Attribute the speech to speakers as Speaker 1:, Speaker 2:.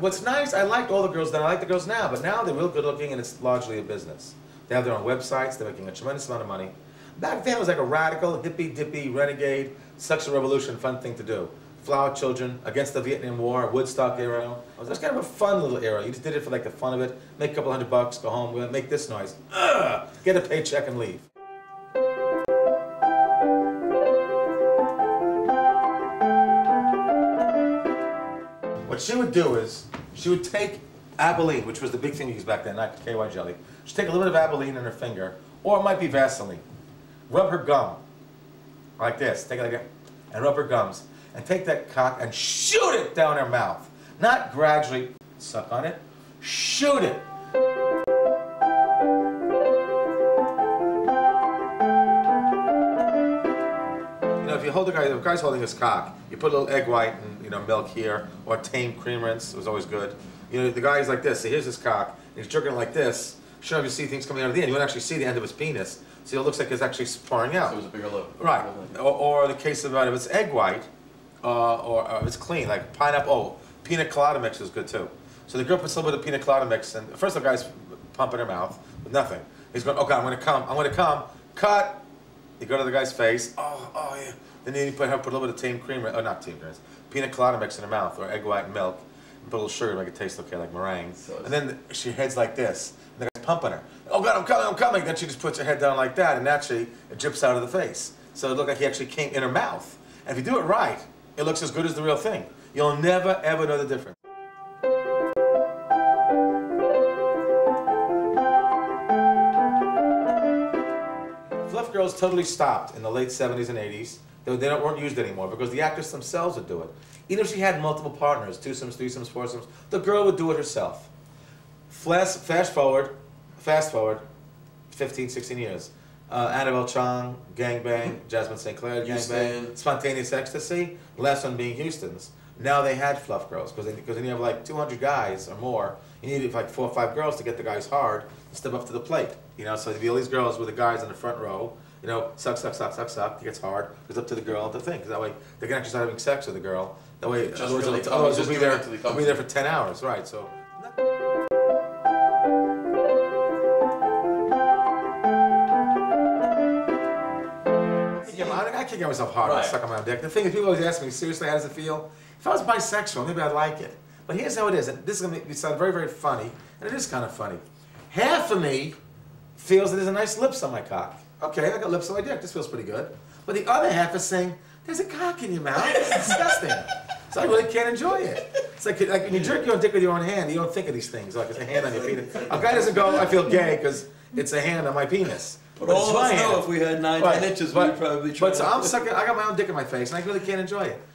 Speaker 1: what's nice, I liked all the girls then, I like the girls now, but now they're real good looking and it's largely a business. They have their own websites, they're making a tremendous amount of money. Back then it was like a radical, hippy-dippy, renegade, sexual revolution, fun thing to do. Flower Children, against the Vietnam War, Woodstock era. It was kind of a fun little era. You just did it for like the fun of it, make a couple $100, go home, make this noise, get a paycheck and leave. What she would do is, she would take Abilene, which was the big thing we used back then, not KY jelly. She'd take a little bit of Abilene in her finger, or it might be Vaseline. Rub her gum, like this, take it like that, and rub her gums. And take that cock and shoot it down her mouth. Not gradually suck on it, shoot it. You know, if you hold the guy's holding his cock, you put a little egg white and milk here, or tame cream rinse, it was always good. You know, the guy's like this, so here's his cock, and he's jerking it like this. Sure, you see things coming out of the end. You won't actually see the end of his penis, so it looks like it's actually pouring out.
Speaker 2: So it's a bigger lip.
Speaker 1: Right. Or the case of if it's egg white, or if it's clean, like pineapple, pina colada mix is good too. So the girl puts a little bit of pina colada mix, and first the guy's pumping her mouth with nothing. He's going, okay, I'm gonna come, cut. You go to the guy's face, oh yeah. Then you put a little bit of tame cream, or not tame cream, pina colada mix in her mouth, or egg white and milk, and put a little sugar to make it taste okay, like meringue. And then she heads like this, and the guy's pumping her. Oh God, I'm coming. Then she just puts her head down like that, and naturally it drips out of the face. So it looked like he actually came in her mouth. And if you do it right, it looks as good as the real thing. You'll never, ever know the difference. Fluff girls totally stopped in the late 70s and 80s. They weren't used anymore because the actors themselves would do it. Even if she had multiple partners, twosomes, threesomes, foursomes, the girl would do it herself. Fast forward, 15, 16 years. Annabelle Chong, Gangbang, Jasmine St. Clair, Gangbang, Spontaneous Ecstasy, last one being Houston's. Now they had fluff girls, because then you have like 200 guys or more. You needed like 4 or 5 girls to get the guys hard and step up to the plate. You know, so there'd be all these girls with the guys in the front row, you know, suck, suck, suck, suck, suck, it gets hard, it's up to the girl to think, because that way they can actually start having sex with the girl. That way, otherwise they'll be there for 10 hours, right? So. I can't get myself hard and suck on my own dick. The thing is, people always ask me, seriously, how does it feel? If I was bisexual, maybe I'd like it. But here's how it is, and this is going to sound very, very funny, and it is kind of funny. Half of me feels that there's a nice lips on my cock. Okay, I got lips on my dick, this feels pretty good. But the other half is saying, there's a cock in your mouth, it's disgusting. So I really can't enjoy it. It's like when you jerk your own dick with your own hand, you don't think of these things, like it's a hand on your penis. A guy doesn't go, I feel gay, because it's a hand on my penis.
Speaker 2: But all of us know if we had 9 inches, we'd probably try.
Speaker 1: But so I'm sucking, I got my own dick in my face, and I really can't enjoy it.